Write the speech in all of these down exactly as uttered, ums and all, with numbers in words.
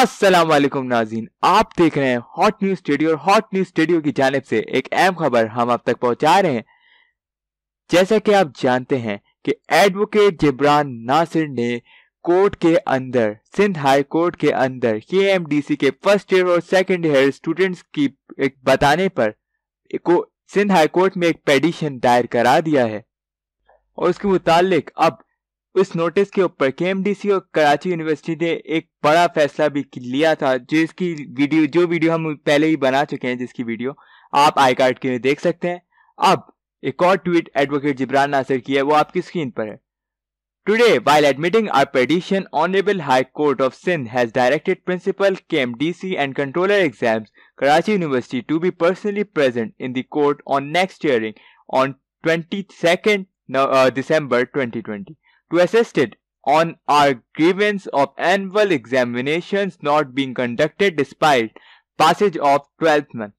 अस्सलाम वालेकुम नाज़रीन, आप देख रहे हैं हॉट न्यूज स्टूडियो और हॉट न्यूज स्टूडियो की जानिब से एक अहम खबर हम आप तक पहुंचा रहे हैं। जैसा कि आप जानते हैं कि एडवोकेट जिब्रान नासिर ने कोर्ट के अंदर, सिंध हाई कोर्ट के अंदर के एम डी सी के फर्स्ट ईयर और सेकंड ईयर स्टूडेंट्स की एक बताने पर को सिंध हाई कोर्ट में एक पेटिशन दायर करा दिया है और उसके मुतालिक अब इस नोटिस के ऊपर के एम डी सी और कराची यूनिवर्सिटी ने एक बड़ा फैसला भी लिया था, जिसकी वीडियो जो वीडियो हम पहले ही बना चुके हैं, जिसकी वीडियो आप आई कार्ड के देख सकते हैं। अब एक और ट्वीट एडवोकेट जिब्रान नासिर की है, वो आपकी स्क्रीन पर है। Today, while admitting our petition, Honorable High Court of Sindh has directed Principal K M D C and Controller Exams, Karachi University to be personally present in the court on next hearing on twenty-second uh, December twenty twenty to assist it on our grievance of annual examinations not being conducted despite passage of twelfth month.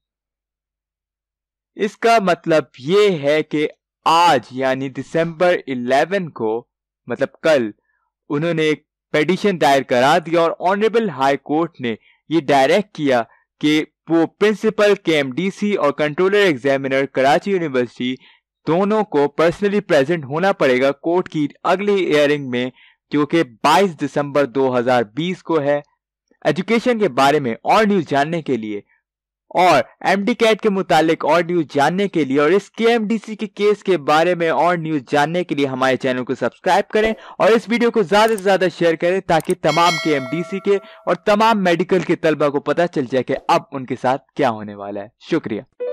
इसका मतलब ये है कि आज यानी दिसंबर ग्यारह को, मतलब कल, उन्होंने एक पेटिशन दायर करा दिया और ऑनरेबल हाई कोर्ट ने ये डायरेक्ट किया कि वो प्रिंसिपल के एम डी सी और कंट्रोलर एग्जामिनर कराची यूनिवर्सिटी दोनों को पर्सनली प्रेजेंट होना पड़ेगा कोर्ट की अगली हियरिंग में, जो कि बाईस दिसंबर दो हज़ार बीस को है। एजुकेशन के बारे में और न्यूज जानने के लिए और एम डी कैट के मुतालिक और न्यूज जानने के लिए और इस के एम डी सी के केस के बारे में और न्यूज जानने के लिए हमारे चैनल को सब्सक्राइब करें और इस वीडियो को ज्यादा से ज्यादा शेयर करें ताकि तमाम के एम डी सी के और तमाम मेडिकल के तलबा को पता चल जाए कि अब उनके साथ क्या होने वाला है। शुक्रिया।